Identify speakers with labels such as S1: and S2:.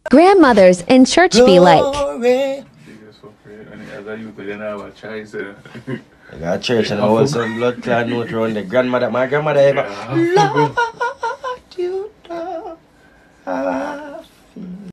S1: grandmothers in church be like?
S2: Glory. I got church and I want some blood clot note around the grandmother. My grandmother ever love